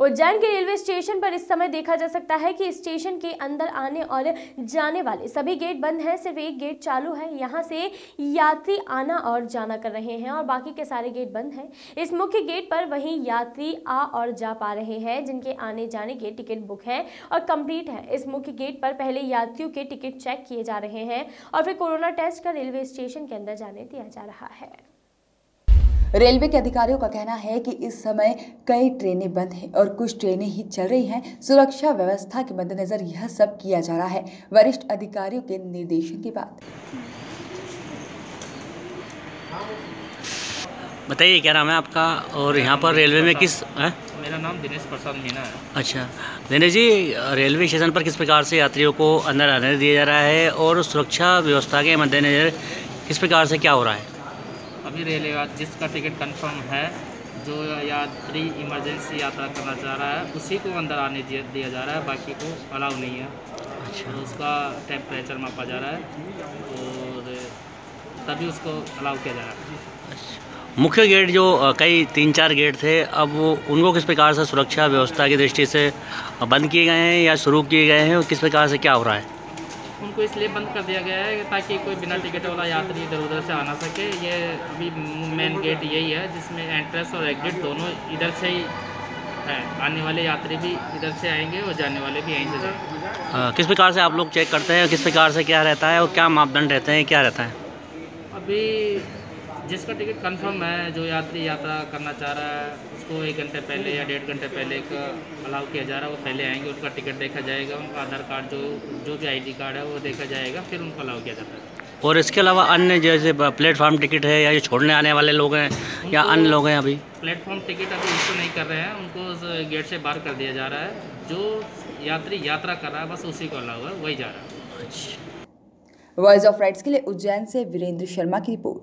उज्जैन के railway station पर इस समय देखा जा सकता है कि स्टेशन के अंदर आने और जाने वाले सभी गेट बंद हैं। सिर्फ एक गेट चालू है, यहां से यात्री आना और जाना कर रहे हैं और बाकी के सारे गेट बंद हैं। इस मुख्य गेट पर वहीं यात्री आ और जा पा रहे हैं जिनके आने जाने के टिकट बुक हैं और कंप्लीट है। इस मुख्य गेट पर पहले यात्रियों के टिकट चेक किए जा रहे हैं और फिर कोरोना टेस्ट कर रेलवे स्टेशन के अंदर जाने दिया जा रहा है। रेलवे के अधिकारियों का कहना है कि इस समय कई ट्रेनें बंद हैं और कुछ ट्रेनें ही चल रही हैं। सुरक्षा व्यवस्था के मद्देनजर यह सब किया जा रहा है, वरिष्ठ अधिकारियों के निर्देशन के बाद। बताइए क्या नाम है आपका और यहाँ पर रेलवे में किस मेरा नाम दिनेश प्रसाद मीना है। अच्छा दिनेश जी, रेलवे स्टेशन पर किस प्रकार से यात्रियों को अंदर आने दिया जा रहा है और सुरक्षा व्यवस्था के मद्देनजर किस प्रकार से क्या हो रहा है? अभी रेलवे जिसका टिकट कंफर्म है, जो यात्री इमरजेंसी यात्रा करना चाह रहा है उसी को अंदर आने दिया जा रहा है, बाकी को अलाउ नहीं है। अच्छा, तो उसका टेम्परेचर मापा जा रहा है और तभी उसको अलाउ किया जा रहा है। अच्छा। मुख्य गेट जो कई 3-4 गेट थे, अब वो उनको किस प्रकार से सुरक्षा व्यवस्था की दृष्टि से बंद किए गए हैं या शुरू किए गए हैं और किस प्रकार से क्या हो रहा है? उनको इसलिए बंद कर दिया गया है ताकि कोई बिना टिकट वाला यात्री इधर उधर से आ ना सके। ये अभी मेन गेट यही है जिसमें एंट्रेंस और एग्जिट दोनों इधर से ही है। आने वाले यात्री भी इधर से आएंगे और जाने वाले भी यहीं से जाएंगे। किस प्रकार से आप लोग चेक करते हैं, किस प्रकार से क्या रहता है और क्या मापदंड रहते हैं, क्या रहता है? अभी जिसका टिकट कंफर्म है, जो यात्री यात्रा करना चाह रहा है, उसको 1 घंटे पहले या 1.5 घंटे पहले का अलाउ किया जा रहा है। वो पहले आएंगे, उनका टिकट देखा जाएगा, उनका आधार कार्ड जो भी ID कार्ड है वो देखा जाएगा, फिर उनको अलाउ किया जाता है। और इसके अलावा अन्य जैसे प्लेटफॉर्म टिकट है या ये छोड़ने आने वाले लोग हैं या अन्य लोग हैं, अभी प्लेटफॉर्म टिकट अभी इशू नहीं कर रहे हैं, उनको उस गेट से बाहर कर दिया जा रहा है। जो यात्री यात्रा कर रहा है बस उसी को अलाउ है, वही जा रहा है। अच्छा। वॉइस ऑफ राइट्स के लिए उज्जैन से वीरेंद्र शर्मा की रिपोर्ट।